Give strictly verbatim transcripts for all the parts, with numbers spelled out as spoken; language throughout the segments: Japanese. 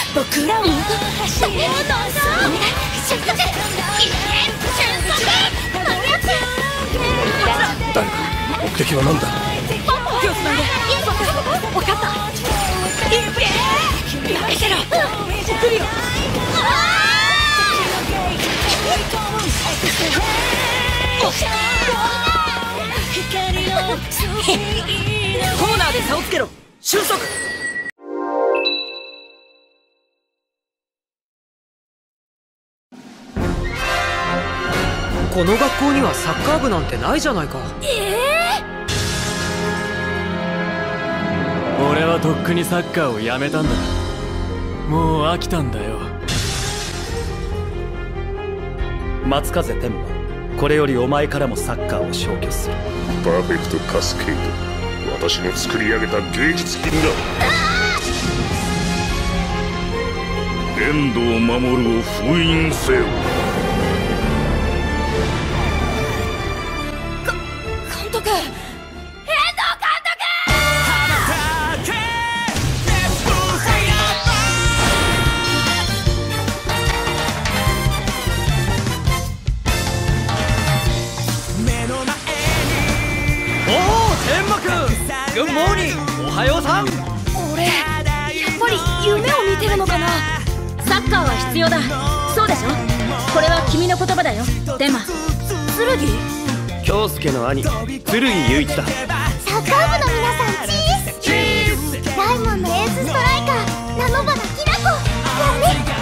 僕らもどうなんだ。瞬足瞬足何やって誰か目的は何だ。 手をつないで。分かった。いっぺー投げてろ。送るよ。コーナーで差をつけろ。収束。 この学校にはサッカー部なんてないじゃないか。 ええー、俺はとっくにサッカーをやめたんだ。もう飽きたんだよ。 松風天馬、これよりお前からもサッカーを消去する。 パーフェクトカスケード、私の作り上げた芸術品だ。遠藤守を封印せよ。 監督、遠藤監督。 グッモーニング、おはようさん。 俺やっぱり夢を見てるのかな。サッカーは必要だ。そうでしょ。これは君の言葉だよ、天馬。剣？ 京介の兄、剣雄一だ。 サッカー部の皆さん、チーズ。ライモンのエースストライカー、ナノバナキラコやね。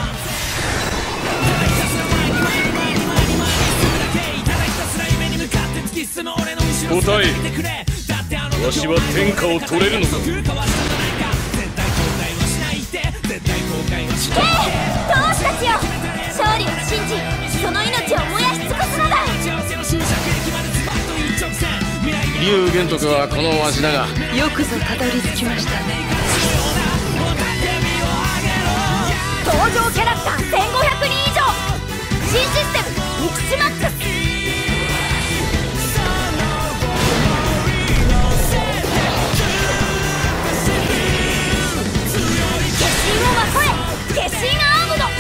答え、わしは天下を取れるのか。 ええ、同志たちよ、勝利を信じ、その命を燃やし尽くすのだ。 龍玄徳はこのわしだが、 よくぞたどり着きましたね。登場キャラクターせんごひゃくにん以上。新システムミクシマックス。決心アームド。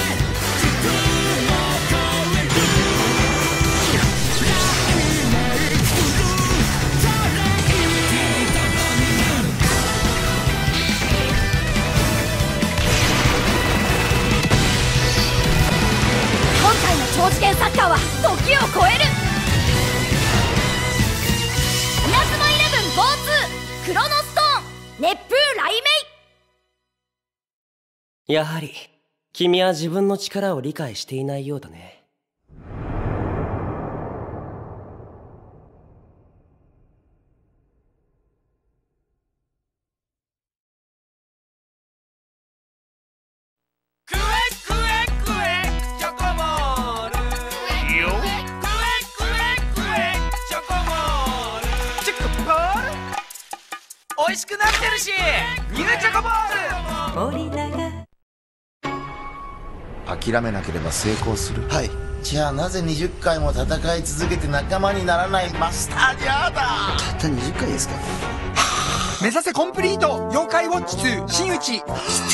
今回の超次元サッカーは時を超える。稲妻イレブンゴーツークロノストーン熱風雷鳴。 やはり君は自分の力を理解していないようだね。 クエクエクエチョコボールよ。クエクエクエチョコボールチョコボール美味しくなってるし、ニューチョコボール。森永。 諦めなければ成功する。 はい。じゃあなぜにじゅっかいも戦い続けて仲間にならないマスターニャーだ。 たったにじゅっかいですか。 目指せコンプリート妖怪ウォッチツー真打ち。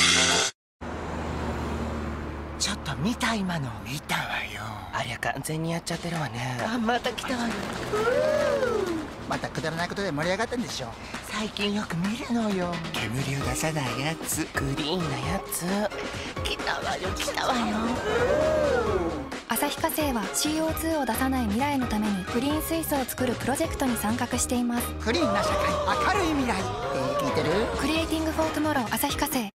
ちょっと見た今の。 見たわよ。 ありゃ完全にやっちゃってるわね。 あ、また来たわよ。 またくだらないことで盛り上がったんでしょ。最近よく見るのよ。 煙を出さないやつ、 グリーンなやつ。来たわよ来たわよ。 旭化成は シーオーツー を出さない未来のためにクリーン水素を作るプロジェクトに参画しています。 クリーンな社会、明るい未来って聞いてる？ クリエイティングフォートゥモロー旭化成。